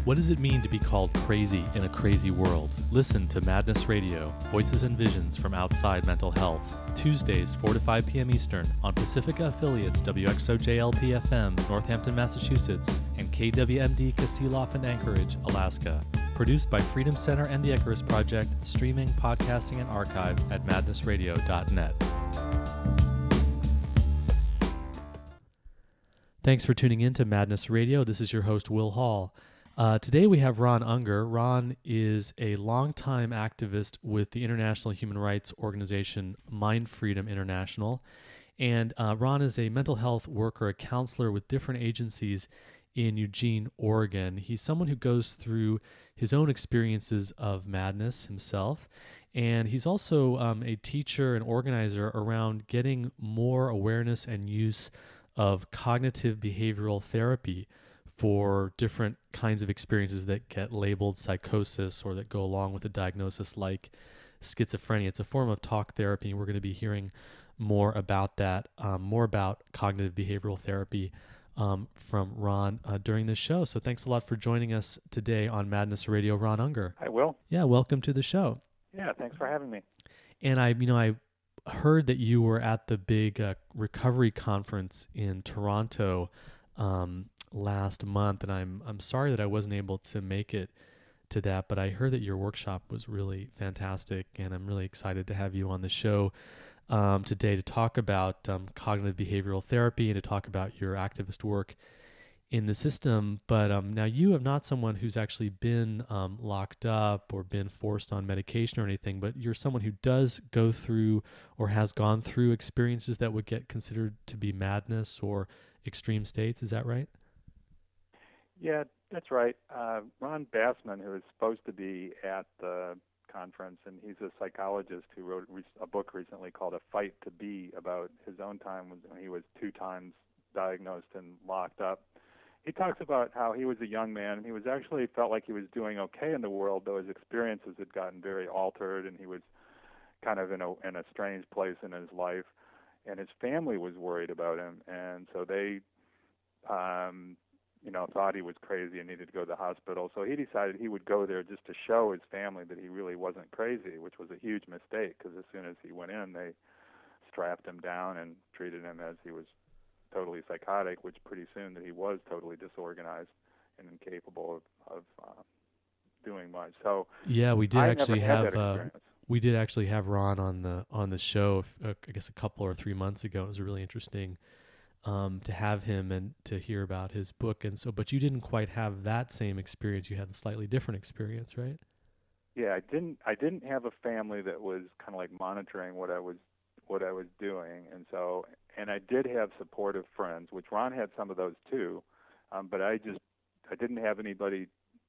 What does it mean to be called crazy in a crazy world? Listen to Madness Radio, Voices and Visions from Outside Mental Health. Tuesdays, 4 to 5 p.m. Eastern on Pacifica affiliates WXOJLP FM, Northampton, Massachusetts, and KWMD Kasilof in Anchorage, Alaska. Produced by Freedom Center and the Icarus Project, streaming, podcasting, and archive at madnessradio.net. Thanks for tuning in to Madness Radio. This is your host, Will Hall. Today we have Ron Unger. Ron is a longtime activist with the international human rights organization Mind Freedom International. And Ron is a mental health worker, a counselor with different agencies in Eugene, Oregon. He's someone who goes through his own experiences of madness himself. And he's also a teacher and organizer around getting more awareness and use of cognitive behavioral therapy for different kinds of experiences that get labeled psychosis or that go along with a diagnosis like schizophrenia. It's a form of talk therapy, and we're going to be hearing more about that, more about cognitive behavioral therapy from Ron during this show. So thanks a lot for joining us today on Madness Radio, Ron Unger. Hi, Will. Yeah, welcome to the show. Yeah, thanks for having me. And I heard that you were at the big recovery conference in Toronto last month, and I'm sorry that I wasn't able to make it to that, but I heard that your workshop was really fantastic, and I'm really excited to have you on the show today to talk about cognitive behavioral therapy and to talk about your activist work in the system. But now you are not someone who's actually been locked up or been forced on medication or anything, but you're someone who does go through or has gone through experiences that would get considered to be madness or extreme states. Is that right? Yeah, that's right. Ron Bassman, who is supposed to be at the conference, and he's a psychologist who wrote a book recently called A Fight to Be about his own time when he was 2 times diagnosed and locked up. He talks about how he was a young man, and he was actually felt like he was doing okay in the world, though his experiences had gotten very altered, and he was kind of in a strange place in his life, and his family was worried about him, and so they thought he was crazy and needed to go to the hospital. So he decided he would go there just to show his family that he really wasn't crazy, which was a huge mistake, because as soon as he went in, they strapped him down and treated him as he was totally psychotic, which pretty soon that he was totally disorganized and incapable of doing much. So yeah, we did actually have Ron on the show I guess a couple or 3 months ago. It was really interesting to have him and to hear about his book. And so, but you didn't quite have that same experience. You had a slightly different experience, right? Yeah, I didn't have a family that was kind of like monitoring what I was doing, and I did have supportive friends, which Ron had some of those too, but I didn't have anybody,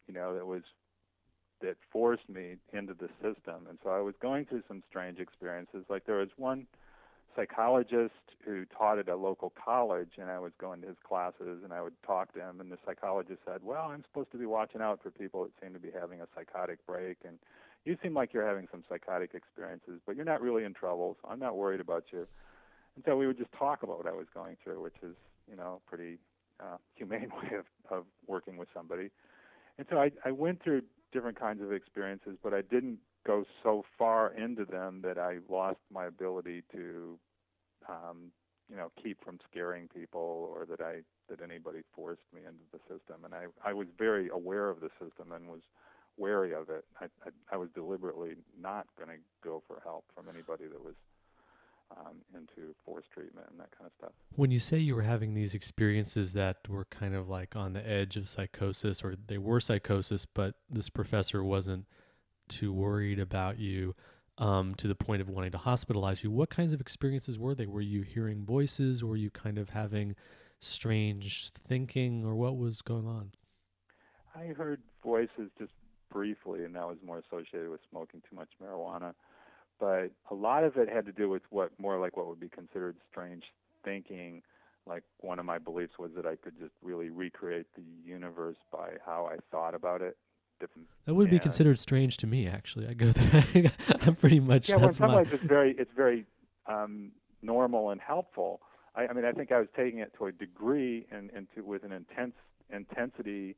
that forced me into the system, and so I was going through some strange experiences. Like there was one psychologist who taught at a local college, and I was going to his classes, and I would talk to him, and the psychologist said, well, I'm supposed to be watching out for people that seem to be having a psychotic break, and you seem like you're having some psychotic experiences, but you're not really in trouble, so I'm not worried about you. And so we would just talk about what I was going through, which is, pretty humane way of working with somebody. And so I went through different kinds of experiences, but I didn't go so far into them that I lost my ability to, keep from scaring people, or that anybody forced me into the system. And I was very aware of the system and was wary of it. I was deliberately not going to go for help from anybody that was into forced treatment and that kind of stuff. When you say you were having these experiences that were kind of like on the edge of psychosis, or they were psychosis, but this professor wasn't too worried about you to the point of wanting to hospitalize you, what kinds of experiences were they? Were you hearing voices? Or were you kind of having strange thinking, or what was going on? I heard voices just briefly, and that was more associated with smoking too much marijuana. But a lot of it had to do with what would be considered strange thinking. Like one of my beliefs was that I could just really recreate the universe by how I thought about it. That would be considered strange to me, actually. I go there. I'm pretty much. Yeah, well, in some ways it's very normal and helpful. I think I was taking it to a degree and with an intensity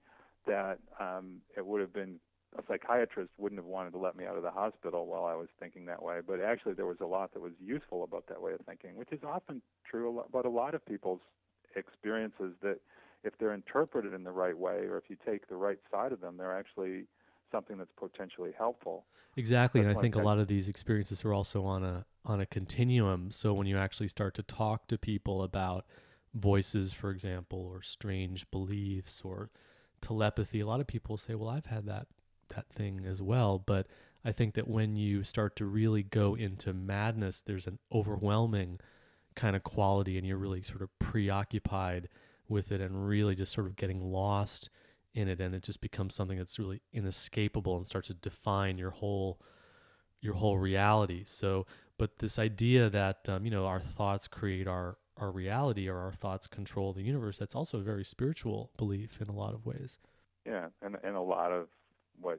that it would have been a psychiatrist wouldn't have wanted to let me out of the hospital while I was thinking that way. But actually, there was a lot that was useful about that way of thinking, which is often true about a lot of people's experiences, that if they're interpreted in the right way, or if you take the right side of them, they're actually something that's potentially helpful. Exactly, and That's I one think a thing. lot of these experiences are also on a continuum. So when you actually start to talk to people about voices, for example, or strange beliefs or telepathy, a lot of people say, "Well, I've had that thing as well." But I think that when you start to really go into madness, there's an overwhelming kind of quality, and you're really sort of preoccupied with it and really just sort of getting lost in it, and it just becomes something that's really inescapable and starts to define your whole reality. So, but this idea that our thoughts create our reality, or our thoughts control the universe, that's also a very spiritual belief in a lot of ways. Yeah, and a lot of what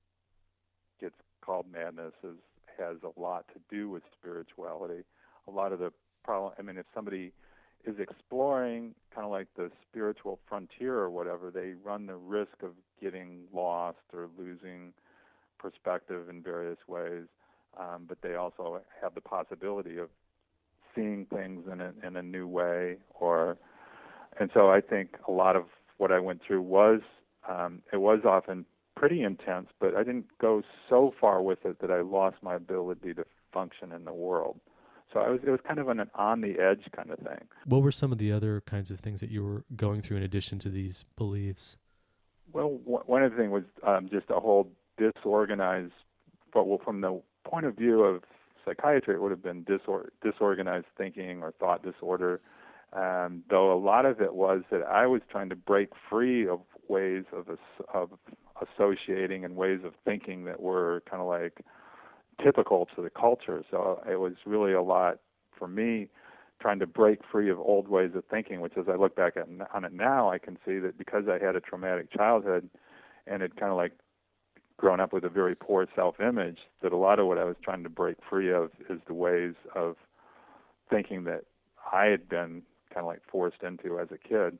gets called madness has a lot to do with spirituality. A lot of the problem, I mean, if somebody is exploring kind of like the spiritual frontier or whatever, they run the risk of getting lost or losing perspective in various ways. But they also have the possibility of seeing things in a new way, and so I think a lot of what I went through was it was often pretty intense, but I didn't go so far with it that I lost my ability to function in the world. So it was kind of an on the edge kind of thing. What were some of the other kinds of things that you were going through in addition to these beliefs? Well, one of the things was just a whole disorganized, but well, from the point of view of psychiatry, it would have been disorganized thinking or thought disorder. Though a lot of it was that I was trying to break free of ways of associating and ways of thinking that were kind of like typical to the culture. So it was really a lot for me trying to break free of old ways of thinking, which as I look back on it now, I can see that because I had a traumatic childhood and had kind of like grown up with a very poor self-image, that a lot of what I was trying to break free of is the ways of thinking that I had been kind of like forced into as a kid.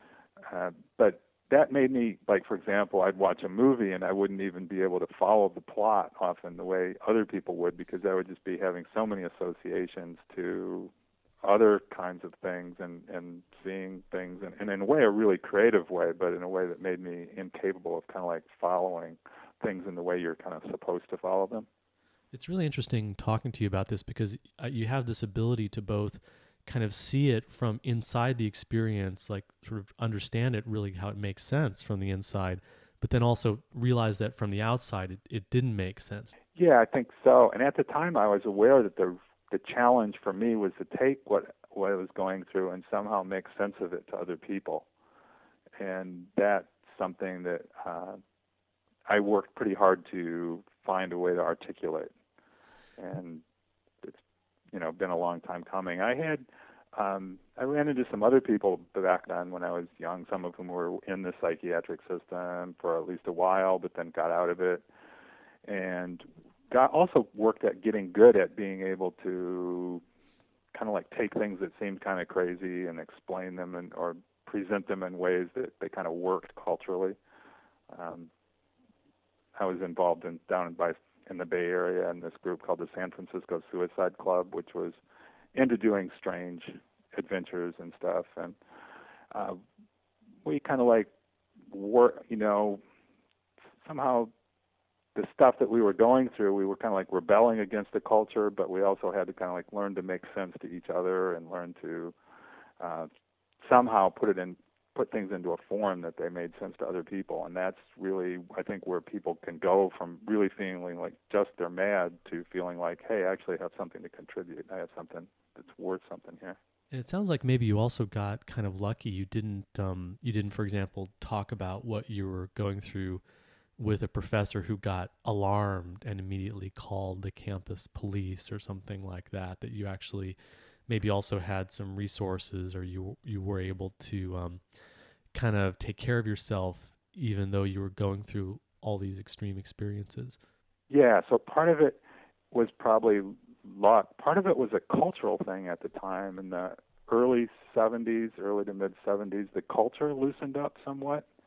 But that made me, like, for example, I'd watch a movie and I wouldn't even be able to follow the plot often the way other people would, because I would just be having so many associations to other kinds of things and seeing things in a way, a really creative way, but in a way that made me incapable of kind of like following things in the way you're kind of supposed to follow them. It's really interesting talking to you about this because you have this ability to both kind of see it from inside the experience, like sort of understand it really how it makes sense from the inside, but then also realize that from the outside it didn't make sense. Yeah, I think so. And at the time, I was aware that the challenge for me was to take what I was going through and somehow make sense of it to other people. And that's something that I worked pretty hard to find a way to articulate. And it's been a long time coming. I ran into some other people back then when I was young, some of whom were in the psychiatric system for at least a while, but then got out of it, and also worked at getting good at being able to kind of like take things that seemed kind of crazy and explain them or present them in ways that they kind of worked culturally. I was involved in the Bay Area in this group called the San Francisco Suicide Club, which was into doing strange adventures and stuff. And we kind of like somehow the stuff that we were going through, we were kind of like rebelling against the culture, but we also had to kind of like learn to make sense to each other and learn to somehow put things into a form that they made sense to other people. And that's really, I think, where people can go from really feeling like just they're mad to feeling like, hey, I actually have something to contribute. I have something that's worth something here. And it sounds like maybe you also got kind of lucky. You didn't, for example, talk about what you were going through with a professor who got alarmed and immediately called the campus police or something like that. That you actually maybe also had some resources, or you were able to kind of take care of yourself, even though you were going through all these extreme experiences. Yeah, so part of it was probably luck. Part of it was a cultural thing at the time. In the early to mid 70s, the culture loosened up somewhat.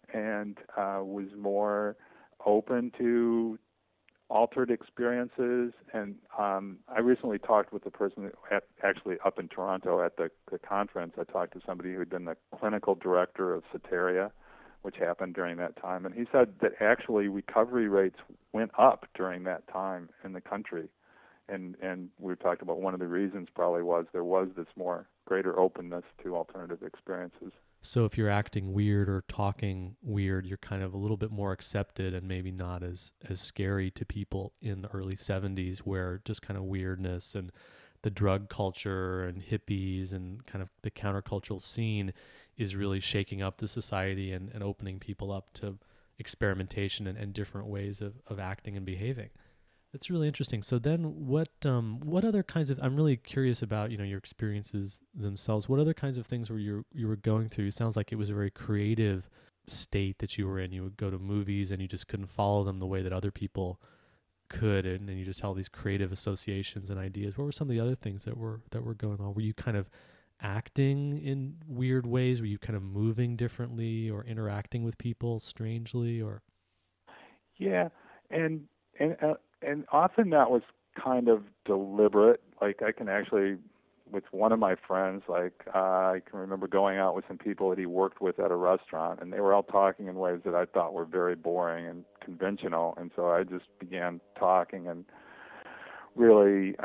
and was more open to altered experiences. And I recently talked with a person actually up in Toronto at the conference. I talked to somebody who had been the clinical director of Soteria, which happened during that time. And he said that actually recovery rates went up during that time in the country. And we talked about one of the reasons probably was there was this more greater openness to alternative experiences. So if you're acting weird or talking weird, you're kind of a little bit more accepted and maybe not as scary to people in the early 70s, where just kind of weirdness and the drug culture and hippies and kind of the countercultural scene is really shaking up the society and opening people up to experimentation and different ways of acting and behaving. That's really interesting. So then what other kinds of, I'm really curious about, your experiences themselves. What other kinds of things were you were going through? It sounds like it was a very creative state that you were in. You would go to movies and you just couldn't follow them the way that other people could, and then you just had all these creative associations and ideas. What were some of the other things that were going on? Were you kind of acting in weird ways? Were you kind of moving differently or interacting with people strangely or? Yeah, and and uh, and often that was kind of deliberate. Like I can actually, with one of my friends, I can remember going out with some people that he worked with at a restaurant, and they were all talking in ways that I thought were very boring and conventional, and so I just began talking and really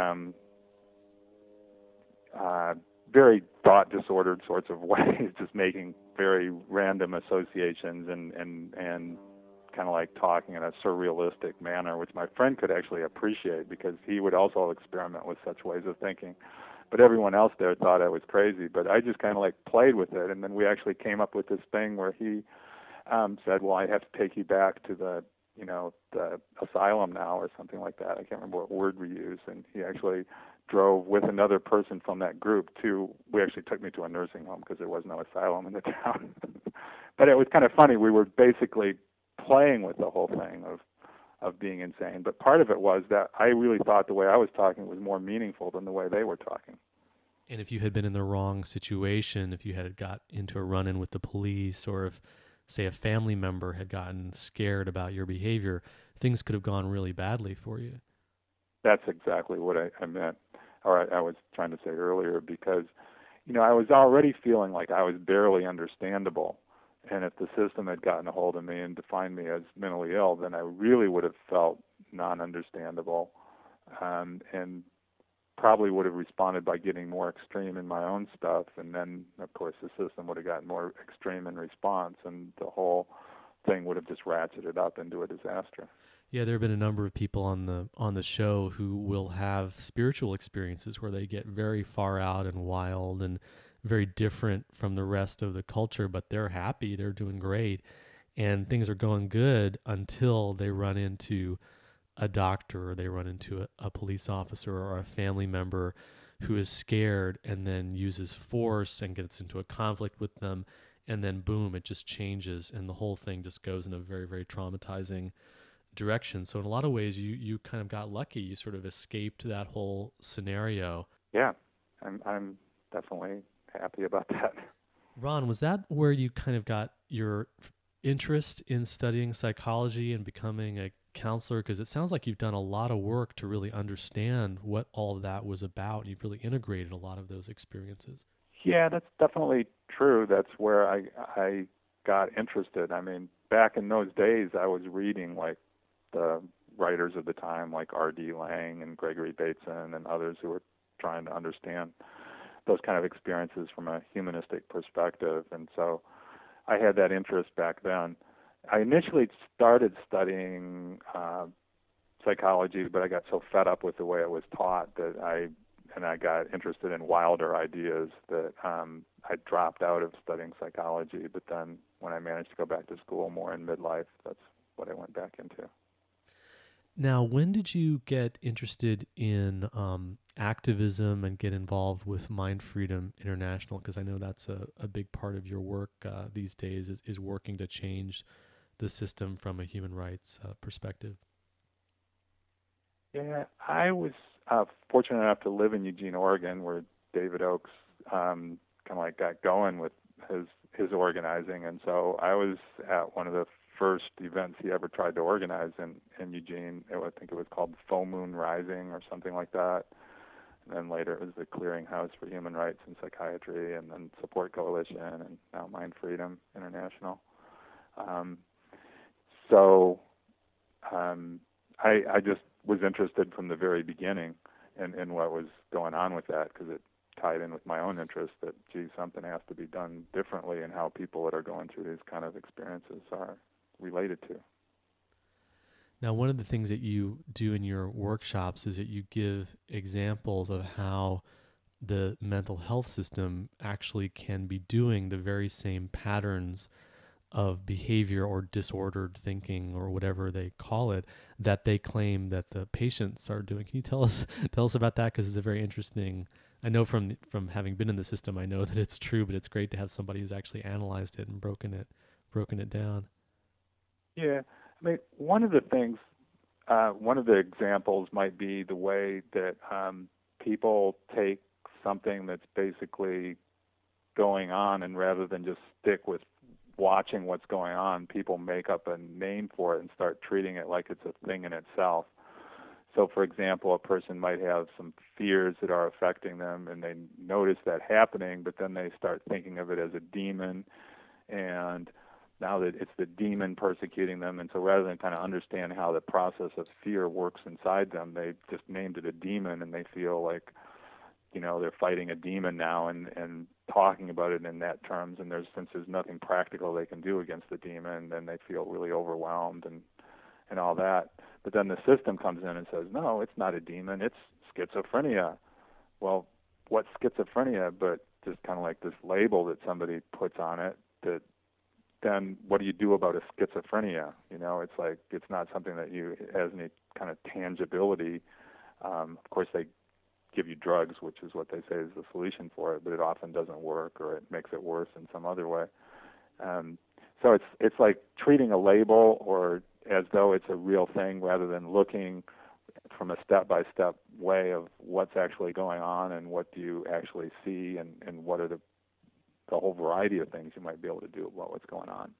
uh, very thought disordered sorts of ways, just making very random associations and kind of like talking in a surrealistic manner, which my friend could actually appreciate because he would also experiment with such ways of thinking. But everyone else there thought I was crazy. But I just kind of like played with it, and then we actually came up with this thing where he said, "Well, I have to take you back to the asylum now," or something like that. I can't remember what word we used, and he actually drove with another person from that group to. We actually took me to a nursing home because there was no asylum in the town. But it was kind of funny. We were basically playing with the whole thing of being insane. But part of it was that I really thought the way I was talking was more meaningful than the way they were talking. And if you had been in the wrong situation, if you had got into a run-in with the police, or if, say, a family member had gotten scared about your behavior, things could have gone really badly for you. That's exactly what I meant, or I was trying to say earlier, because, I was already feeling like I was barely understandable. And if the system had gotten a hold of me and defined me as mentally ill, then I really would have felt non-understandable, and probably would have responded by getting more extreme in my own stuff. And then, of course, the system would have gotten more extreme in response, and the whole thing would have just ratcheted up into a disaster. Yeah, there have been a number of people on the show who will have spiritual experiences where they get very far out and wild and very different from the rest of the culture, but they're happy, they're doing great, and things are going good until they run into a doctor or they run into a police officer or a family member who is scared and then uses force and gets into a conflict with them, and then boom, it just changes and the whole thing just goes in a very, very traumatizing direction. So in a lot of ways, you kind of got lucky. You sort of escaped that whole scenario. Yeah, I'm definitely happy about that. Ron, was that where you kind of got your interest in studying psychology and becoming a counselor? Because it sounds like you've done a lot of work to really understand what all of that was about. You've really integrated a lot of those experiences. Yeah, that's definitely true. That's where I got interested. I mean, back in those days, I was reading like the writers of the time, like R.D. Laing and Gregory Bateson and others who were trying to understand those kind of experiences from a humanistic perspective. And so I had that interest back then. I initially started studying psychology, but I got so fed up with the way it was taught that I got interested in wilder ideas that I dropped out of studying psychology. But then when I managed to go back to school more in midlife, that's what I went back into. Now, when did you get interested in activism and get involved with Mind Freedom International? Because I know that's a big part of your work these days is working to change the system from a human rights perspective. Yeah, I was fortunate enough to live in Eugene, Oregon, where David Oakes kind of like got going with his his organizing. And so I was at one of the first events he ever tried to organize in Eugene. I think it was called Full Moon Rising or something like that. And then later it was the Clearinghouse for Human Rights and Psychiatry, and then Support Coalition, and now Mind Freedom International. Um, so I just was interested from the very beginning in what was going on with that, because it tied in with my own interest that, gee, something has to be done differently in how people that are going through these kind of experiences are related to. Now, one of the things that you do in your workshops is that you give examples of how the mental health system actually can be doing the very same patterns of behavior or disordered thinking or whatever they call it that they claim that the patients are doing. Can you tell us about that? Because it's a very interesting. I know from having been in the system, I know that it's true, but it's great to have somebody who's actually analyzed it and broken it down. Yeah, I mean, one of the things, one of the examples might be the way that people take something that's basically going on, and rather than just stick with watching what's going on, people make up a name for it and start treating it like it's a thing in itself. So, for example, a person might have some fears that are affecting them, and they notice that happening, but then they start thinking of it as a demon, and now that it's the demon persecuting them, and so rather than kind of understand how the process of fear works inside them, they just named it a demon, and they feel like, they're fighting a demon now, and talking about it in that terms, and since there's nothing practical they can do against the demon, then they feel really overwhelmed and all that. But then the system comes in and says, no, it's not a demon, it's schizophrenia. Well, what's schizophrenia but just kind of like this label that somebody puts on it, that then what do you do about a schizophrenia? It's like, it's not something that has any kind of tangibility. Of course, they give you drugs, which is what they say is the solution for it, but it often doesn't work, or it makes it worse in some other way. So it's like treating a label or as though it's a real thing, rather than looking from a step-by-step way of what's actually going on and what do you actually see, and what are the whole variety of things you might be able to do about what's going on.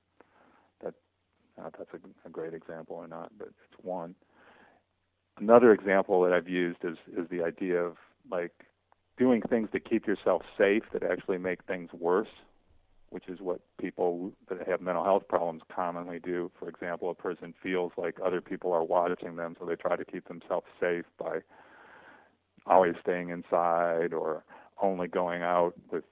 That's a great example or not, but it's one. Another example that I've used is the idea of like doing things to keep yourself safe that actually make things worse, which is what people that have mental health problems commonly do. For example, a person feels like other people are watching them, so they try to keep themselves safe by always staying inside, or only going out with,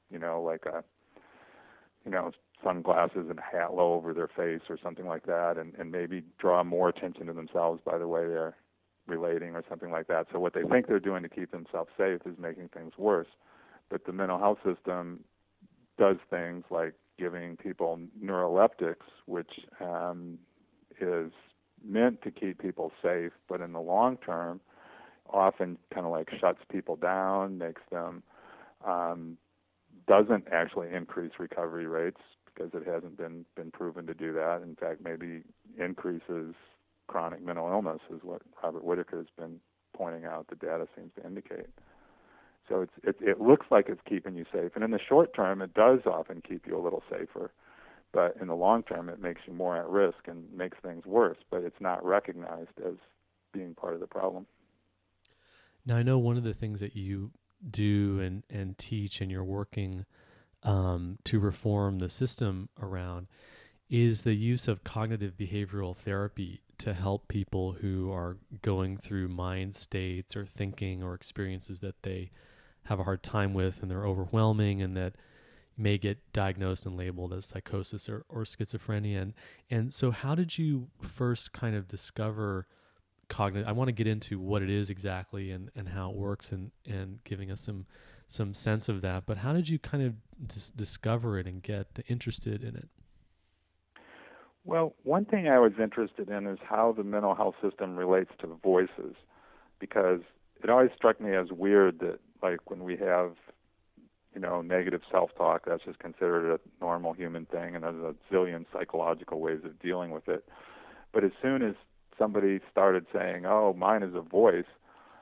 sunglasses and a hat low over their face or something like that, and maybe draw more attention to themselves by the way they're relating or something like that. So what they think they're doing to keep themselves safe is making things worse. But the mental health system does things like giving people neuroleptics, which is meant to keep people safe, but in the long term often kind of like shuts people down, makes them, doesn't actually increase recovery rates, because it hasn't been proven to do that. In fact, maybe increases chronic mental illness, is what Robert Whitaker has been pointing out. The data seems to indicate. So it looks like it's keeping you safe, and in the short term, it does often keep you a little safer. But in the long term, it makes you more at risk and makes things worse. But it's not recognized as being part of the problem. Now, I know one of the things that you do and teach, and you're working to reform the system around, is the use of cognitive behavioral therapy to help people who are going through mind states or thinking or experiences that they have a hard time with, and they're overwhelming, and that may get diagnosed and labeled as psychosis or schizophrenia. And so how did you first kind of discover cognitive? I want to get into what it is exactly and how it works, and giving us some sense of that. But how did you kind of discover it and get interested in it? Well, one thing I was interested in is how the mental health system relates to voices, because it always struck me as weird that, like, when we have, negative self-talk, that's just considered a normal human thing, and there's a zillion psychological ways of dealing with it. But as soon as somebody started saying, oh, mine is a voice,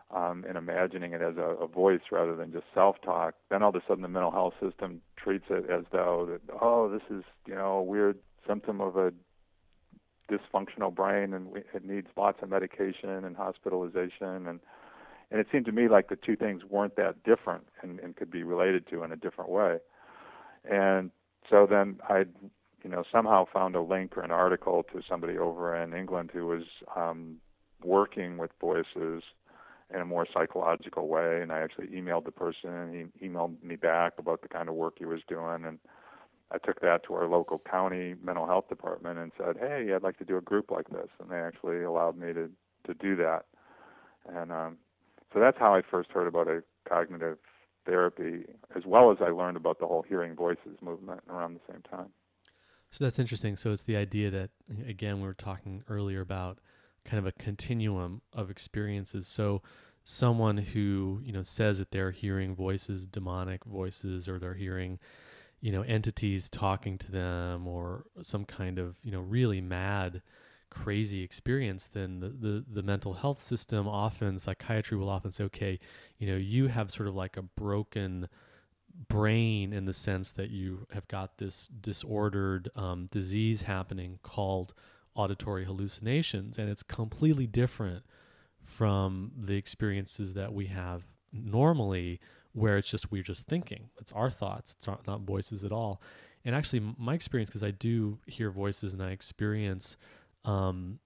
and imagining it as a voice rather than just self-talk, then all of a sudden the mental health system treats it as though that, oh, this is, a weird symptom of a dysfunctional brain, and it needs lots of medication and hospitalization. And it seemed to me like the two things weren't that different and could be related to in a different way. And so then I, somehow found a link or an article to somebody over in England who was working with voices in a more psychological way. And I actually emailed the person, and he emailed me back about the kind of work he was doing. And I took that to our local county mental health department and said, hey, I'd like to do a group like this. And they actually allowed me to do that. And so that's how I first heard about a cognitive therapy, as well as I learned about the whole hearing voices movement around the same time. So that's interesting. So it's the idea that, again, we were talking earlier about kind of a continuum of experiences. So someone who, says that they're hearing voices, demonic voices, or they're hearing, entities talking to them, or some kind of, really mad, crazy experience, then the mental health system, often psychiatry will often say, okay, you have sort of like a broken brain in the sense that you have got this disordered disease happening called auditory hallucinations, and it's completely different from the experiences that we have normally, where we're just thinking. It's our thoughts. It's not voices at all. And actually, my experience, because I do hear voices and I experience, I've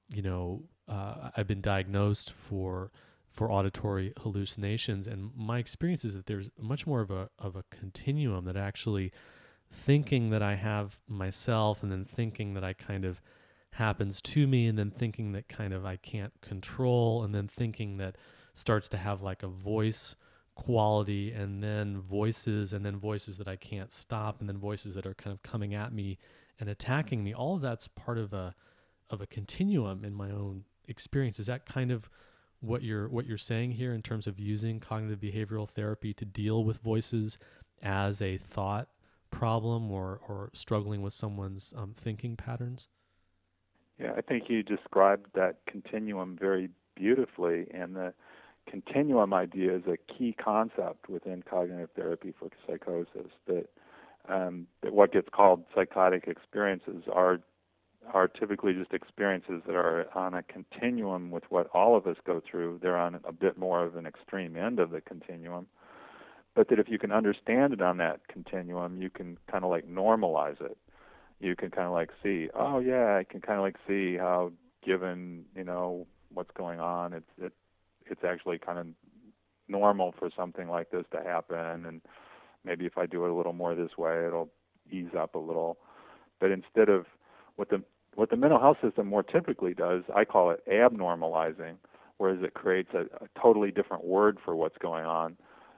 been diagnosed for auditory hallucinations, and my experience is that there's much more of a continuum, that actually thinking that I have myself, and then thinking that I kind of happens to me, and then thinking that kind of I can't control, and then thinking that starts to have like a voice quality, and then voices that I can't stop, and then voices that are kind of coming at me and attacking me. All of that's part of a continuum in my own experience. Is that kind of what you're saying here in terms of using cognitive behavioral therapy to deal with voices as a thought problem, or struggling with someone's thinking patterns? Yeah, I think you described that continuum very beautifully, and the continuum idea is a key concept within cognitive therapy for psychosis, that what gets called psychotic experiences are typically just experiences that are on a continuum with what all of us go through. They're on a bit more of an extreme end of the continuum, but that if you can understand it on that continuum, you can kind of like normalize it. You can kind of like see, oh yeah, I can kind of like see how, given what's going on, it's actually kind of normal for something like this to happen, and maybe if I do it a little more this way, it'll ease up a little. But instead of what the mental health system more typically does, I call it abnormalizing, whereas it creates a totally different word for what's going on,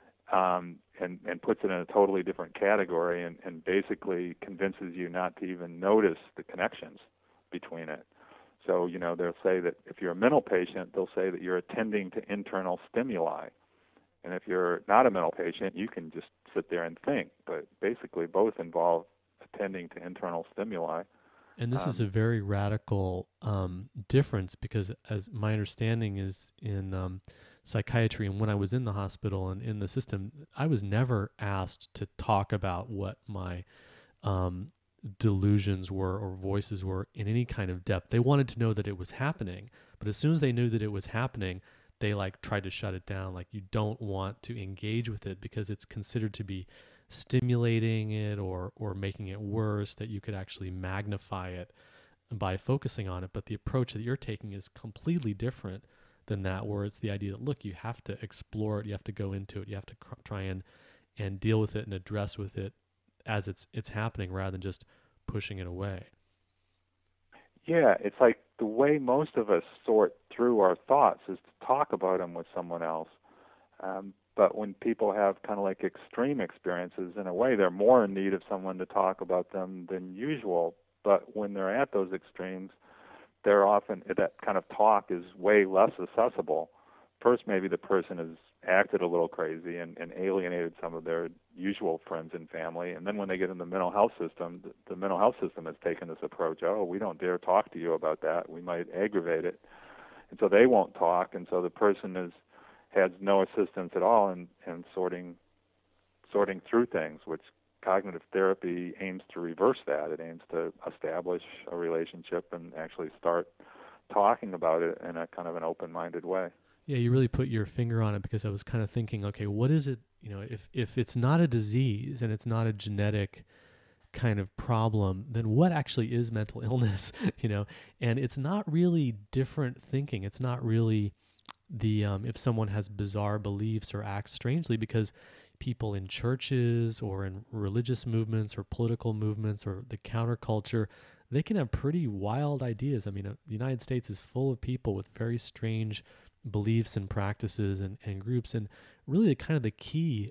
and puts it in a totally different category, and basically convinces you not to even notice the connections between it. So, they'll say that if you're a mental patient, they'll say that you're attending to internal stimuli. And if you're not a mental patient, you can just sit there and think. But basically, both involve attending to internal stimuli. And this is a very radical difference, because as my understanding is in psychiatry, and when I was in the hospital and in the system, I was never asked to talk about what my delusions were or voices were in any kind of depth. They wanted to know that it was happening, but as soon as they knew that it was happening, they like tried to shut it down. Like, you don't want to engage with it because it's considered to be stimulating it, or making it worse, that you could actually magnify it by focusing on it. But the approach that you're taking is completely different than that, where it's the idea that, look, you have to explore it, you have to go into it, you have to try and deal with it and address with it as it's happening, rather than just pushing it away. Yeah, it's like the way most of us sort through our thoughts is to talk about them with someone else. But when people have kind of like extreme experiences, in a way, they're more in need of someone to talk about them than usual. But when they're at those extremes, they're often, that kind of talk is way less accessible. First, maybe the person has acted a little crazy and alienated some of their usual friends and family. And then when they get in the mental health system, the mental health system has taken this approach, oh, we don't dare talk to you about that. We might aggravate it. And so they won't talk. And so the person has no assistance at all in sorting through things, which cognitive therapy aims to reverse that. It aims to establish a relationship and actually start talking about it in a kind of an open-minded way. Yeah, you really put your finger on it, because I was kind of thinking, okay, what is it, if it's not a disease and it's not a genetic kind of problem, then what actually is mental illness? And it's not really different thinking. It's not really if someone has bizarre beliefs or acts strangely, because people in churches or in religious movements or political movements or the counterculture, they can have pretty wild ideas. I mean, the United States is full of people with very strange beliefs and practices and groups. And really kind of the key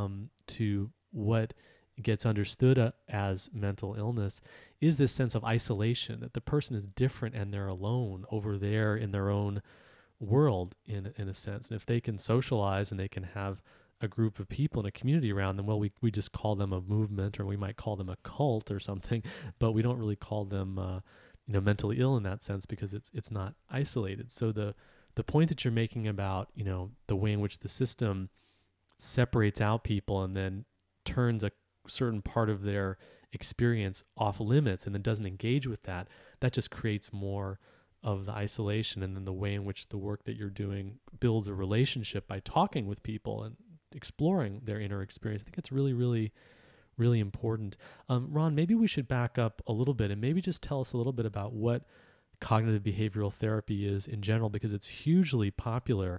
to what gets understood as mental illness is this sense of isolation, that the person is different and they're alone over there in their own world in a sense. And if they can socialize and they can have a group of people in a community around them, well, we just call them a movement, or we might call them a cult or something, but we don't really call them mentally ill in that sense, because it's not isolated. So the point that you're making about the way in which the system separates out people and then turns a certain part of their experience off limits and then doesn't engage with that just creates more of the isolation. And then the way in which the work that you're doing builds a relationship by talking with people and exploring their inner experience, I think it's really, really, really important. Ron, maybe we should back up a little bit and maybe just tell us a little bit about what cognitive behavioral therapy is in general, because it's hugely popular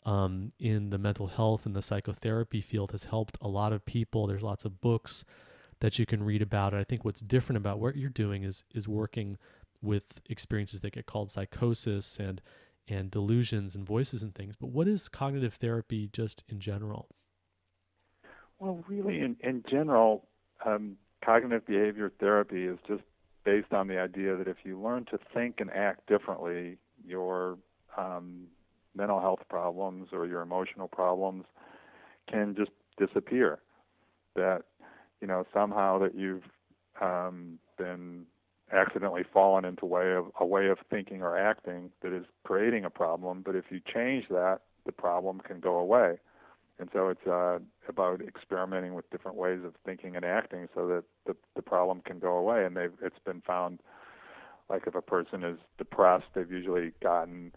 in the mental health and the psychotherapy field, has helped a lot of people. There's lots of books that you can read about it. I think what's different about what you're doing is working with experiences that get called psychosis and delusions and voices and things. But what is cognitive therapy just in general? Well, really, in general, cognitive behavior therapy is just based on the idea that if you learn to think and act differently, your mental health problems or your emotional problems can just disappear. That, somehow that you've been accidentally fallen into a way of thinking or acting that is creating a problem, but if you change that, the problem can go away. And so it's about experimenting with different ways of thinking and acting so that the problem can go away. And it's been found, like if a person is depressed, they've usually gotten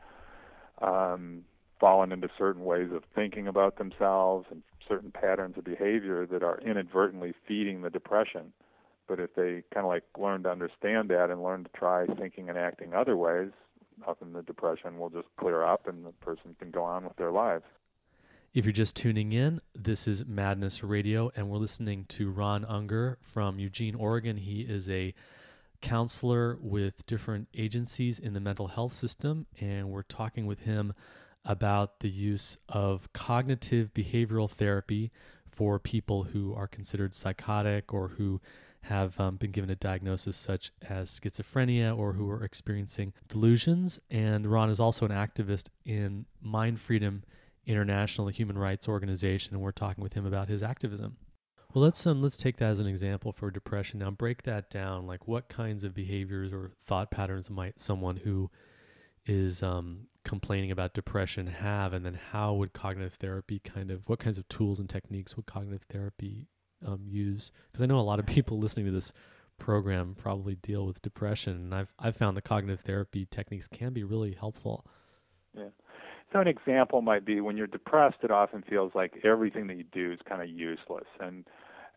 fallen into certain ways of thinking about themselves and certain patterns of behavior that are inadvertently feeding the depression. But if they kind of like learn to understand that and learn to try thinking and acting other ways, often the depression will just clear up and the person can go on with their lives. If you're just tuning in, this is Madness Radio, and we're listening to Ron Unger from Eugene, Oregon. He is a counselor with different agencies in the mental health system, and we're talking with him about the use of cognitive behavioral therapy for people who are considered psychotic or who have been given a diagnosis such as schizophrenia or who are experiencing delusions. And Ron is also an activist in Mind Freedom International, a human rights organization, and we're talking with him about his activism. Well, let's take that as an example for depression. Now, break that down. Like, what kinds of behaviors or thought patterns might someone who is complaining about depression have, and then how would cognitive therapy what kinds of tools and techniques would cognitive therapy use? Because I know a lot of people listening to this program probably deal with depression, and I've found that cognitive therapy techniques can be really helpful. Yeah. So an example might be when you're depressed, it often feels like everything that you do is kind of useless, and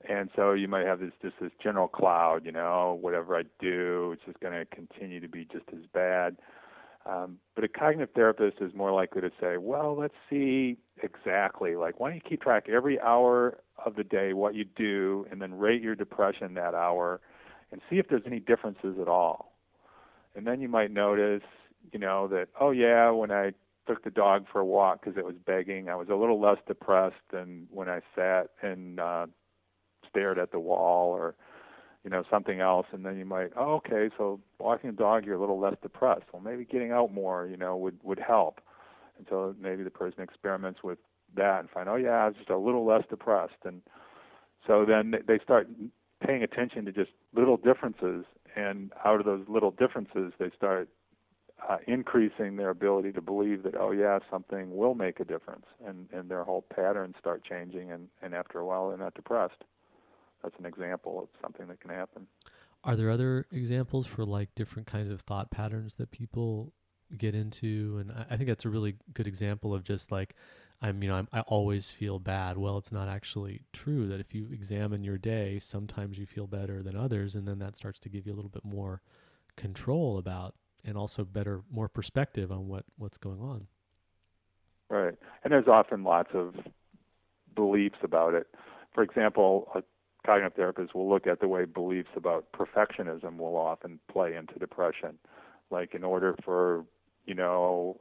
so you might have this general cloud, whatever I do, it's just going to continue to be just as bad. But a cognitive therapist is more likely to say, well, let's see exactly, like, why don't you keep track every hour of the day, what you do, and then rate your depression that hour and see if there's any differences at all. And then you might notice, that, oh, yeah, when I took the dog for a walk because it was begging, I was a little less depressed than when I sat and stared at the wall or, something else. And then you might, oh, okay, so walking the dog, you're a little less depressed. Well, maybe getting out more, would help. And so maybe the person experiments with that and find, oh, yeah, I was just a little less depressed. And so then they start paying attention to just little differences. And out of those little differences, they start increasing their ability to believe that, oh yeah, something will make a difference, and their whole patterns start changing, and after a while they're not depressed. That's an example of something that can happen. Are there other examples for like different kinds of thought patterns that people get into? And I think that's a really good example of just like, I always feel bad. Well, it's not actually true that if you examine your day, sometimes you feel better than others. And then that starts to give you a little bit more control about, and also better, more perspective on what's going on. Right. And there's often lots of beliefs about it. For example, a cognitive therapist will look at the way beliefs about perfectionism will often play into depression. Like, in order for, you know,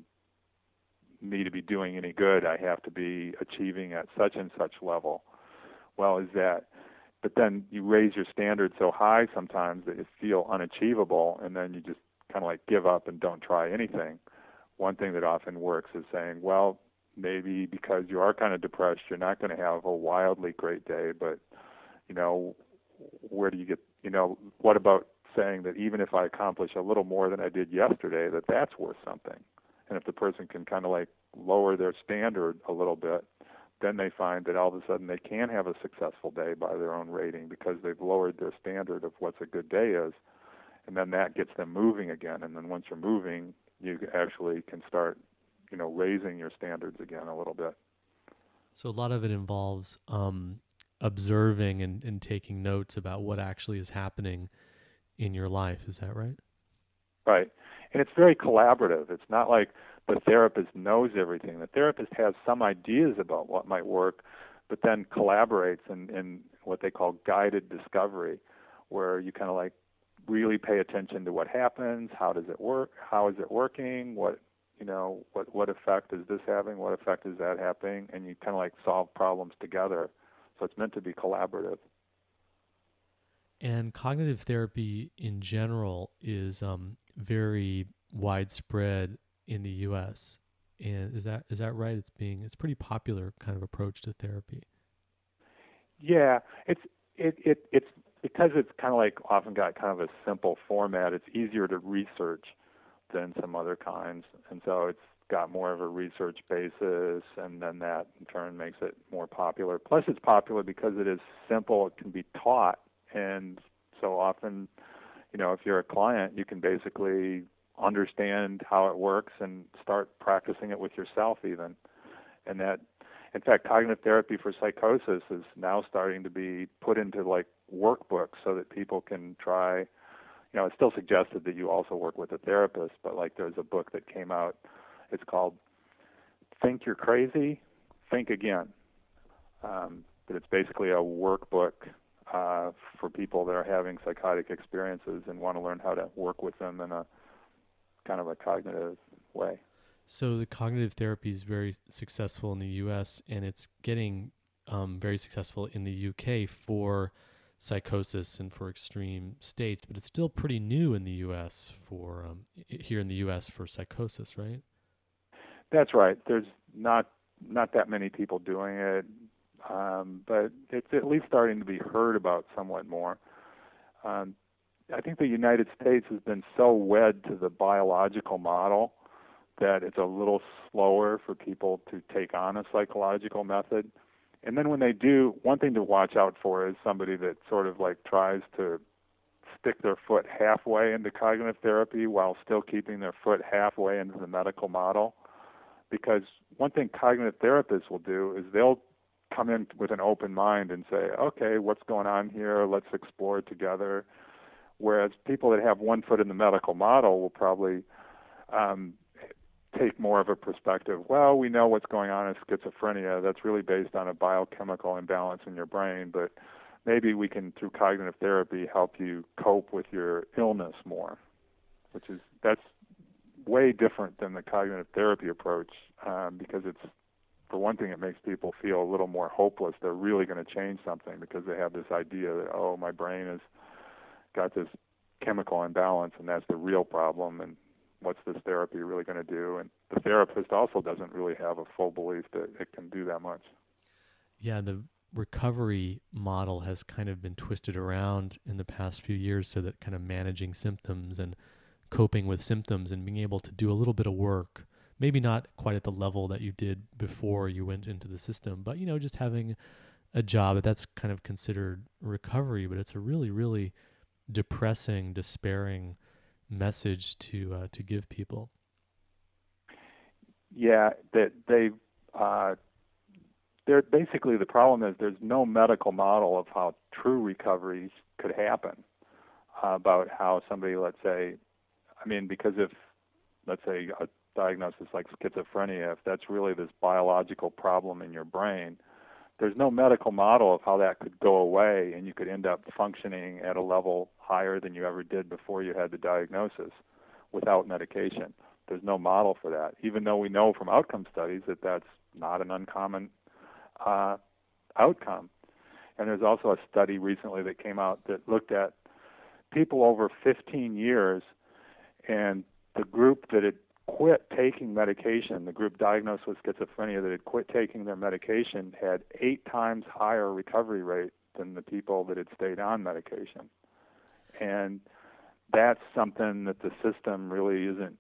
me to be doing any good, I have to be achieving at such and such level. Well, is that, but then you raise your standards so high sometimes that you feel unachievable, and then you just kind of like give up and don't try anything. One thing that often works is saying, well, maybe because you are kind of depressed, you're not going to have a wildly great day, but, you know, where do you get, you know, what about saying that even if I accomplish a little more than I did yesterday, that that's worth something? And if the person can kind of like lower their standard a little bit, then they find that all of a sudden they can have a successful day by their own rating because they've lowered their standard of what's a good day is. And then that gets them moving again. And then once you're moving, you actually can start, you know, raising your standards again a little bit. So a lot of it involves observing and taking notes about what actually is happening in your life. Is that right? Right. And it's very collaborative. It's not like the therapist knows everything. The therapist has some ideas about what might work, but then collaborates in what they call guided discovery, where you kind of like really pay attention to what happens, how does it work, how is it working, what, you know, what effect is this having, what effect is that having, and you kind of like solve problems together. So it's meant to be collaborative. And cognitive therapy in general is very widespread in the U.S. And is that right? It's pretty popular kind of approach to therapy. Yeah, it's because it's kind of like often got kind of a simple format. It's easier to research than some other kinds, and so it's got more of a research basis, and then that in turn makes it more popular. Plus, it's popular because it is simple. It can be taught, and so often, you know, if you're a client, you can basically understand how it works and start practicing it with yourself even. And that, in fact, cognitive therapy for psychosis is now starting to be put into like workbooks so that people can try. You know, it's still suggested that you also work with a therapist, but like there's a book that came out. It's called Think You're Crazy, Think Again. But it's basically a workbook for people that are having psychotic experiences and want to learn how to work with them in a kind of a cognitive way. So the cognitive therapy is very successful in the U.S. and it's getting very successful in the U.K. for psychosis and for extreme states, but it's still pretty new in the U.S. for here in the U.S. for psychosis, right? That's right. There's not that many people doing it, but it's at least starting to be heard about somewhat more. I think the United States has been so wed to the biological model that it's a little slower for people to take on a psychological method. And then when they do, one thing to watch out for is somebody that sort of like tries to stick their foot halfway into cognitive therapy while still keeping their foot halfway into the medical model. Because one thing cognitive therapists will do is they'll come in with an open mind and say, okay, what's going on here? Let's explore it together. Whereas people that have one foot in the medical model will probably take more of a perspective. Well, we know what's going on in schizophrenia. That's really based on a biochemical imbalance in your brain, but maybe we can, through cognitive therapy, help you cope with your illness more, that's way different than the cognitive therapy approach because it's, for one thing, it makes people feel a little more hopeless. They're really going to change something because they have this idea that, oh, my brain has got this chemical imbalance and that's the real problem, and what's this therapy really going to do? And the therapist also doesn't really have a full belief that it can do that much. Yeah, the recovery model has kind of been twisted around in the past few years so that kind of managing symptoms and coping with symptoms and being able to do a little bit of work, maybe not quite at the level that you did before you went into the system, but just having a job that's kind of considered recovery, but it's a really, really depressing, despairing message to give people. Yeah, that they're basically, the problem is there's no medical model of how true recoveries could happen, about how somebody, let's say, because if, let's say, a diagnosis like schizophrenia, if that's really this biological problem in your brain, there's no medical model of how that could go away and you could end up functioning at a level higher than you ever did before you had the diagnosis without medication. There's no model for that, even though we know from outcome studies that that's not an uncommon outcome. And there's also a study recently that came out that looked at people over 15 years, and the group that had quit taking medication, the group diagnosed with schizophrenia that had quit taking their medication, had 8 times higher recovery rate than the people that had stayed on medication. And that's something that the system really isn't,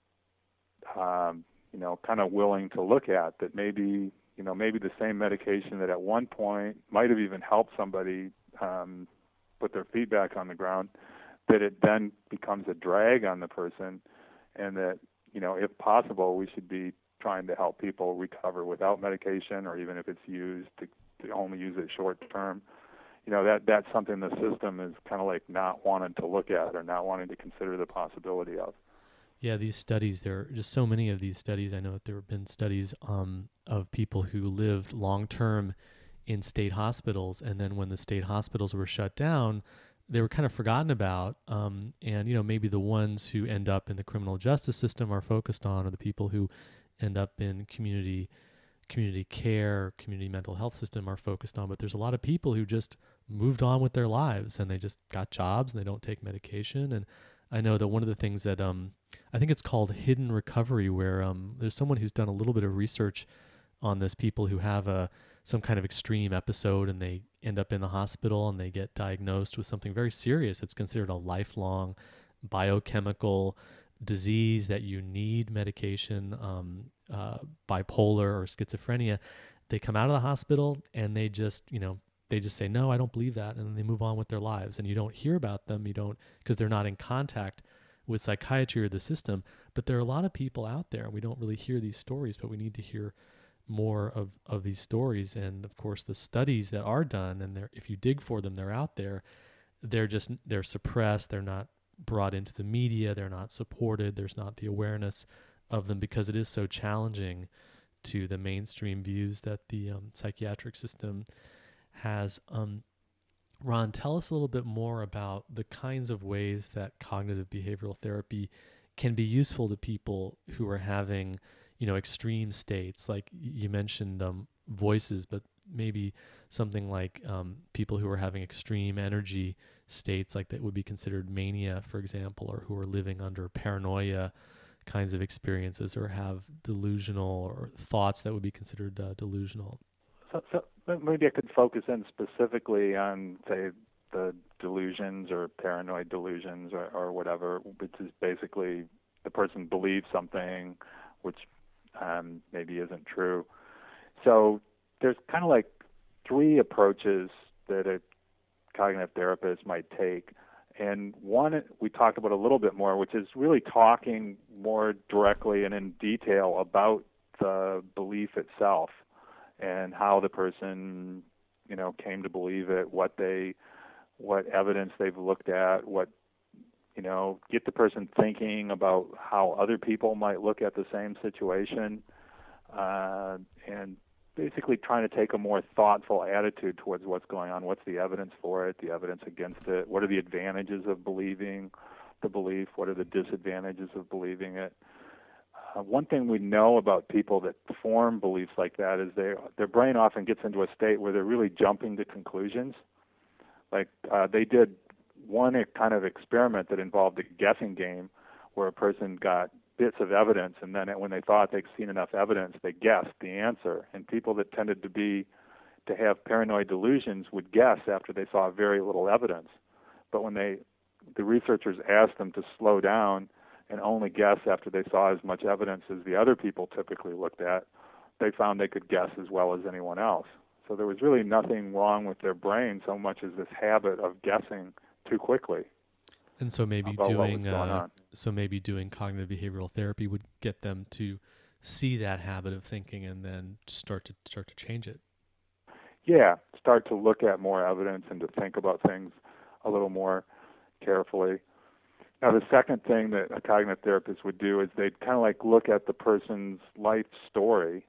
kind of willing to look at, that maybe the same medication that at one point might have even helped somebody put their feet back on the ground, that it then becomes a drag on the person, and that, if possible, we should be trying to help people recover without medication, or even if it's used, to only use it short term. That's something the system is kind of like not wanting to look at, or not wanting to consider the possibility of. Yeah, these studies, there are just so many of these studies. I know that there have been studies of people who lived long-term in state hospitals, and then when the state hospitals were shut down, they were kind of forgotten about. And, maybe the ones who end up in the criminal justice system are focused on, or the people who end up in community care, community mental health system are focused on. But there's a lot of people who just moved on with their lives, and they just got jobs and they don't take medication. And I know that one of the things that I think it's called hidden recovery, where there's someone who's done a little bit of research on this, people who have some kind of extreme episode and they end up in the hospital and they get diagnosed with something very serious. It's considered a lifelong biochemical disease that you need medication, bipolar or schizophrenia. They come out of the hospital and they just say, no, I don't believe that. And then they move on with their lives, and you don't hear about them. Because they're not in contact with psychiatry or the system. But there are a lot of people out there, and we don't really hear these stories, but we need to hear more of these stories. And of course, the studies that are done, and if you dig for them, they're out there. They're suppressed. They're not brought into the media. They're not supported. There's not the awareness of them, because it is so challenging to the mainstream views that the psychiatric system has. Ron, tell us a little bit more about the kinds of ways that cognitive behavioral therapy can be useful to people who are having, extreme states. Like you mentioned voices, but maybe something like people who are having extreme energy states, like that would be considered mania, for example, or who are living under paranoia kinds of experiences, or have delusional or thoughts that would be considered delusional. So maybe I could focus in specifically on, say, the delusions or paranoid delusions or whatever, which is basically the person believes something which maybe isn't true. So there's kind of like 3 approaches that a cognitive therapist might take. And one we talked about a little bit more, which is really talking more directly and in detail about the belief itself, and how the person, came to believe it, what evidence they've looked at, get the person thinking about how other people might look at the same situation, and basically trying to take a more thoughtful attitude towards what's going on. What's the evidence for it, the evidence against it? What are the advantages of believing the belief? What are the disadvantages of believing it? One thing we know about people that form beliefs like that is their brain often gets into a state where they're really jumping to conclusions. Like they did one kind of experiment that involved a guessing game, where a person got bits of evidence, and then when they thought they'd seen enough evidence, they guessed the answer. And people that tended to have paranoid delusions would guess after they saw very little evidence. But when the researchers asked them to slow down and only guess after they saw as much evidence as the other people typically looked at, they found they could guess as well as anyone else. So there was really nothing wrong with their brain so much as this habit of guessing too quickly. And so maybe about what was going on. doing cognitive behavioral therapy would get them to see that habit of thinking and then start to change it. Yeah, start to look at more evidence and to think about things a little more carefully. Now, the second thing that a cognitive therapist would do is they'd kind of like look at the person's life story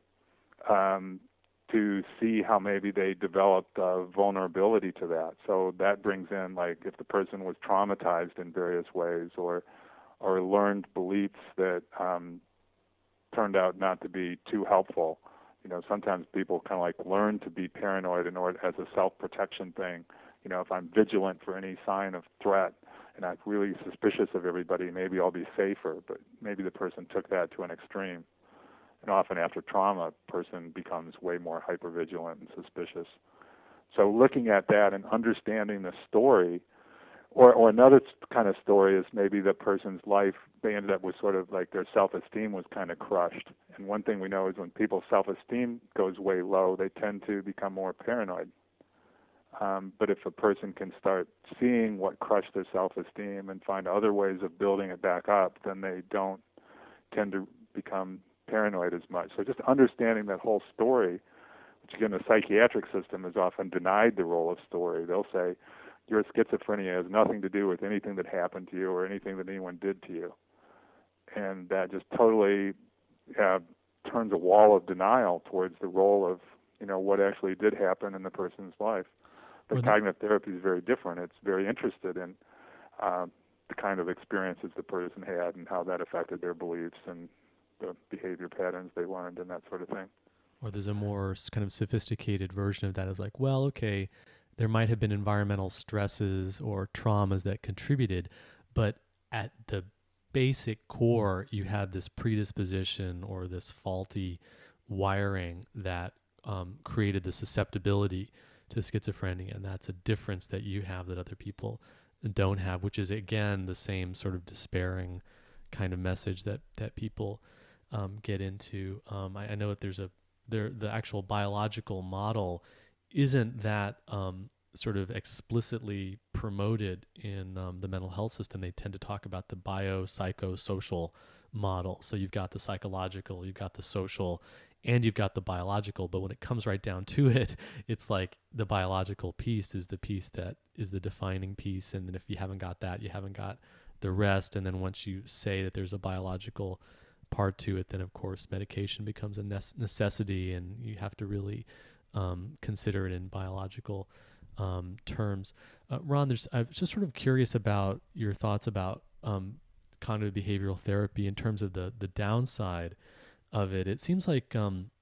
to see how maybe they developed vulnerability to that. So that brings in, like, if the person was traumatized in various ways or learned beliefs that turned out not to be too helpful. You know, sometimes people kind of like learn to be paranoid in order as a self-protection thing. You know, if I'm vigilant for any sign of threat and I'm really suspicious of everybody, maybe I'll be safer. But maybe the person took that to an extreme. And often after trauma, a person becomes way more hypervigilant and suspicious. So looking at that and understanding the story, or another kind of story is maybe the person's life, they ended up with sort of like their self-esteem was kind of crushed. And one thing we know is when people's self-esteem goes way low, they tend to become more paranoid. But if a person can start seeing what crushed their self-esteem and find other ways of building it back up, then they don't tend to become paranoid as much. So just understanding that whole story, which again the psychiatric system is often denied the role of story. They'll say your schizophrenia has nothing to do with anything that happened to you or anything that anyone did to you. And that just totally turns a wall of denial towards the role of, you know, what actually did happen in the person's life. But cognitive therapy is very different. It's very interested in the kind of experiences the person had and how that affected their beliefs and the behavior patterns they learned and that sort of thing. Or there's a more kind of sophisticated version of that is like, well, okay, there might have been environmental stresses or traumas that contributed, but at the basic core, you had this predisposition or this faulty wiring that created the susceptibility to schizophrenia. And that's a difference that you have that other people don't have, which is, again, the same sort of despairing kind of message that people get into. I know that the actual biological model isn't that sort of explicitly promoted in the mental health system. They tend to talk about the biopsychosocial model. So you've got the psychological, you've got the social, and you've got the biological. But when it comes right down to it, it's like the biological piece is the piece that is the defining piece. And then if you haven't got that, you haven't got the rest. And then once you say that there's a biological part to it, then of course medication becomes a necessity, and you have to really consider it in biological terms. Ron, I'm just sort of curious about your thoughts about cognitive behavioral therapy in terms of the downside of it. It seems like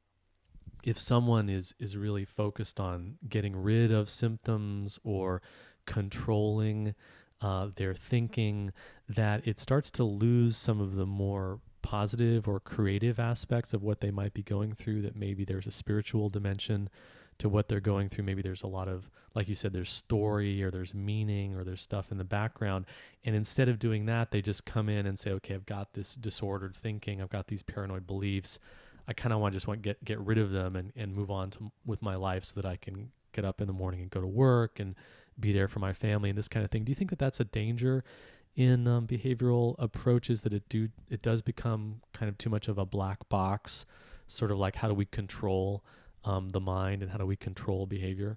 if someone is really focused on getting rid of symptoms or controlling their thinking, that it starts to lose some of the more positive or creative aspects of what they might be going through, that maybe there's a spiritual dimension to what they're going through. Maybe there's a lot of, like you said, there's story or there's meaning or there's stuff in the background. And instead of doing that, they just come in and say, okay, I've got this disordered thinking. I've got these paranoid beliefs. I kind of want to get rid of them and move on with my life so that I can get up in the morning and go to work and be there for my family and this kind of thing. Do you think that that's a danger in behavioral approaches, that it does become kind of too much of a black box, sort of like how do we control the mind and how do we control behavior?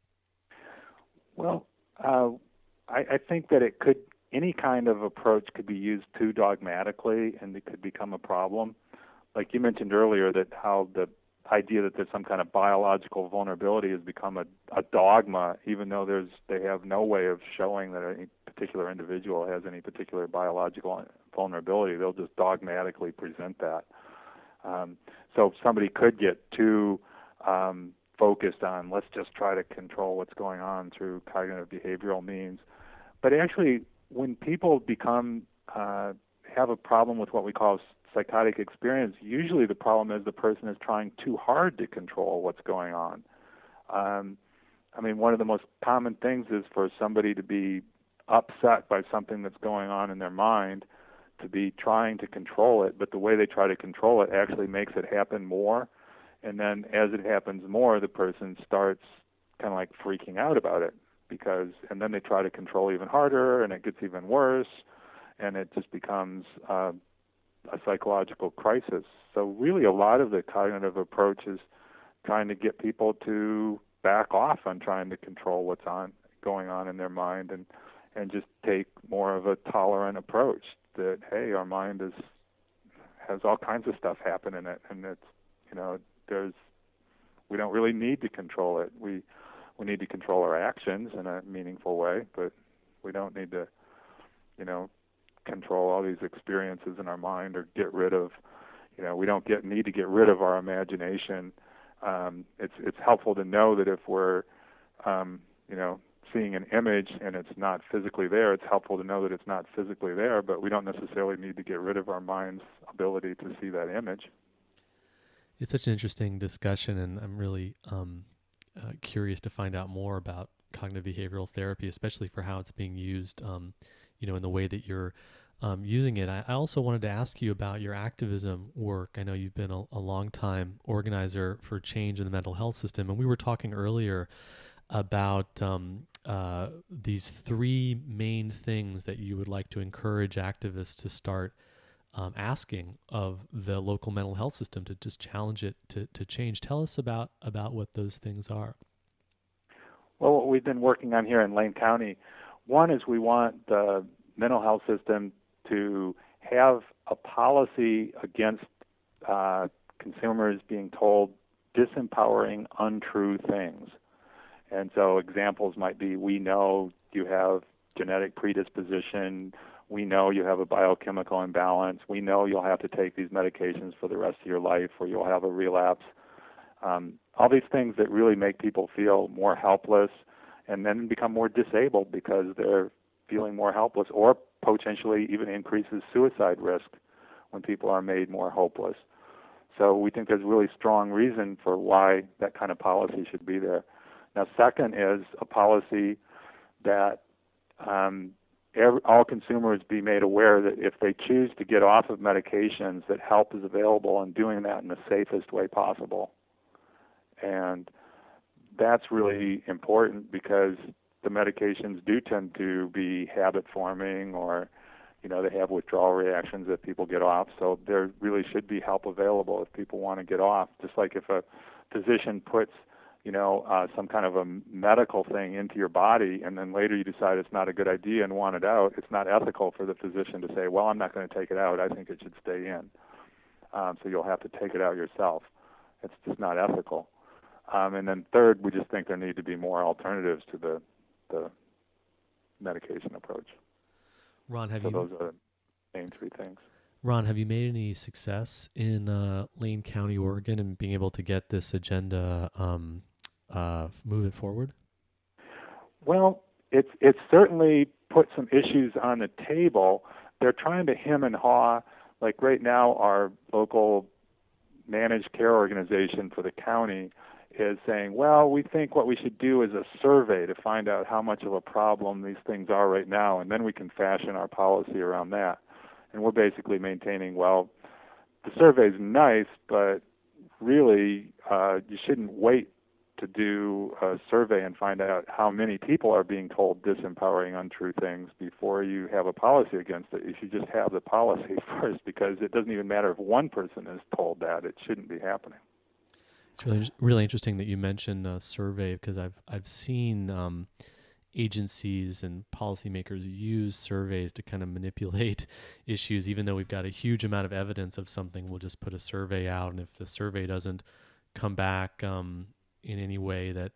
Well, I think that any kind of approach could be used too dogmatically, and it could become a problem. Like you mentioned earlier, that how the idea that there's some kind of biological vulnerability has become a dogma, even though they have no way of showing that any particular individual has any particular biological vulnerability. They'll just dogmatically present that. So somebody could get too focused on, let's just try to control what's going on through cognitive behavioral means. But actually, when people have a problem with what we call psychotic experience, usually the problem is the person is trying too hard to control what's going on. I mean, one of the most common things is for somebody to be upset by something that's going on in their mind, to be trying to control it, but the way they try to control it actually makes it happen more. And then as it happens more, the person starts kind of like freaking out about it and then they try to control even harder, and it gets even worse, and it just becomes a psychological crisis. So really a lot of the cognitive approach is trying to get people to back off on trying to control what's going on in their mind, and just take more of a tolerant approach that, hey, our mind has all kinds of stuff happen in it, and it's, we don't really need to control it. We need to control our actions in a meaningful way, but we don't need to, control all these experiences in our mind or get rid of, we don't need to get rid of our imagination. It's helpful to know that if we're, seeing an image and it's not physically there, it's helpful to know that it's not physically there, but we don't necessarily need to get rid of our mind's ability to see that image. It's such an interesting discussion, and I'm really curious to find out more about cognitive behavioral therapy, especially for how it's being used, in the way that you're using it. I also wanted to ask you about your activism work. I know you've been a long time organizer for change in the mental health system, and we were talking earlier about these three main things that you would like to encourage activists to start asking of the local mental health system, to just challenge it to change. Tell us about what those things are. Well, what we've been working on here in Lane County, one is we want the mental health system to have a policy against consumers being told disempowering, untrue things. And so examples might be, we know you have genetic predisposition, we know you have a biochemical imbalance, we know you'll have to take these medications for the rest of your life or you'll have a relapse. All these things that really make people feel more helpless and then become more disabled because they're feeling more helpless, or potentially even increases suicide risk when people are made more hopeless. So we think there's really strong reason for why that kind of policy should be there. Now, second is a policy that all consumers be made aware that if they choose to get off of medications, that help is available and doing that in the safest way possible. And that's really important because the medications do tend to be habit forming, or they have withdrawal reactions if people get off. So there really should be help available if people want to get off. Just like if a physician puts some kind of a medical thing into your body and then later you decide it's not a good idea and want it out, it's not ethical for the physician to say, well, I'm not going to take it out, I think it should stay in. So you'll have to take it out yourself. It's just not ethical. And then third, we just think there need to be more alternatives to the medication approach. Ron, those are the main three things. Ron, have you made any success in Lane County, Oregon, and being able to get this agenda move it forward? Well, it's certainly put some issues on the table. They're trying to hem and haw. Like right now, our local managed care organization for the county is saying, well, we think what we should do is a survey to find out how much of a problem these things are right now, and then we can fashion our policy around that. And we're basically maintaining, well, the survey's nice, but really you shouldn't wait to do a survey and find out how many people are being told disempowering, untrue things before you have a policy against it. You should just have the policy first, because it doesn't even matter if one person is told that. It shouldn't be happening. It's really interesting that you mentioned a survey, because I've seen agencies and policymakers use surveys to kind of manipulate issues. Even though we've got a huge amount of evidence of something, we'll just put a survey out, and if the survey doesn't come back in any way that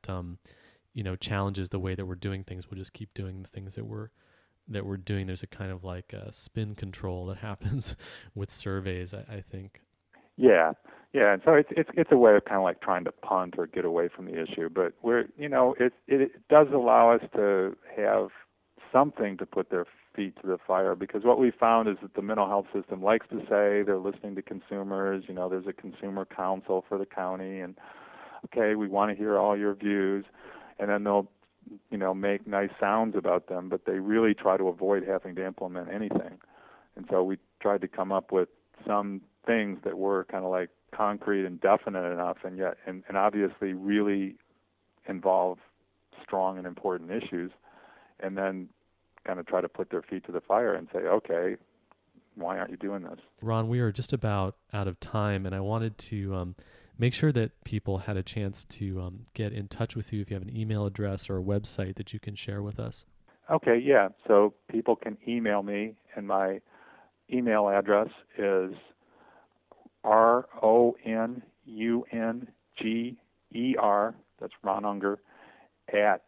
challenges the way that we're doing things, we'll just keep doing the things that we're doing. There's a kind of like a spin control that happens with surveys, I think. Yeah, and so it's a way of kind of like trying to punt or get away from the issue. But it does allow us to have something to put their feet to the fire, because what we found is that the mental health system likes to say they're listening to consumers. There's a consumer council for the county, and okay, we want to hear all your views, and then they'll make nice sounds about them, but they really try to avoid having to implement anything. And so we tried to come up with some things that were kind of like concrete and definite enough, and yet and obviously really involve strong and important issues, and then kind of try to put their feet to the fire and say, okay, why aren't you doing this? Ron, we are just about out of time, and I wanted to make sure that people had a chance to get in touch with you if you have an email address or a website that you can share with us. Okay, yeah. So people can email me, and my email address is RONUNGER, that's Ron Unger, at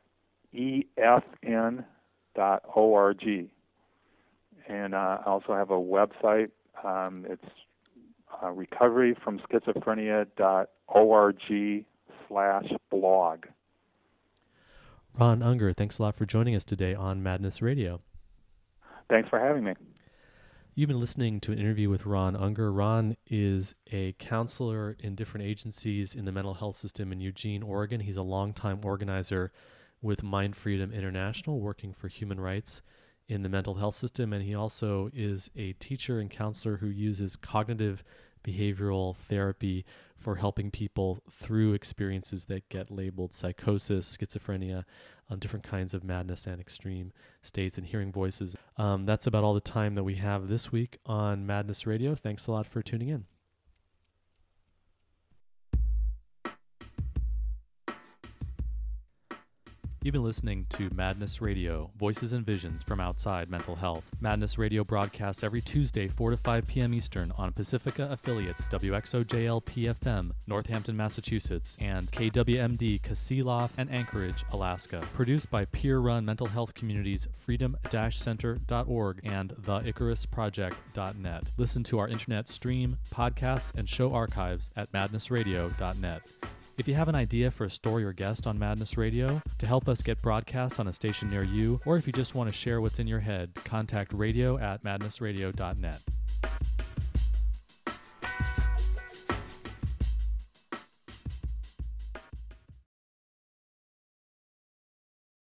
EFN.org. And I also have a website. It's recoveryfromschizophrenia.org/blog. Ron Unger, thanks a lot for joining us today on Madness Radio. Thanks for having me. You've been listening to an interview with Ron Unger. Ron is a counselor in different agencies in the mental health system in Eugene, Oregon. He's a longtime organizer with Mind Freedom International, working for human rights in the mental health system. And he also is a teacher and counselor who uses cognitive behavioral therapy for helping people through experiences that get labeled psychosis, schizophrenia, different kinds of madness and extreme states, and hearing voices. That's about all the time that we have this week on Madness Radio. Thanks a lot for tuning in. You've been listening to Madness Radio, Voices and Visions from Outside Mental Health. Madness Radio broadcasts every Tuesday, 4 to 5 p.m. Eastern on Pacifica affiliates WXOJL PFM, Northampton, Massachusetts, and KWMD Kasilof and Anchorage, Alaska. Produced by peer-run mental health communities freedom-center.org and theicarusproject.net. Listen to our internet stream, podcasts, and show archives at madnessradio.net. If you have an idea for a story or guest on Madness Radio to help us get broadcast on a station near you, or if you just want to share what's in your head, contact radio@madnessradio.net.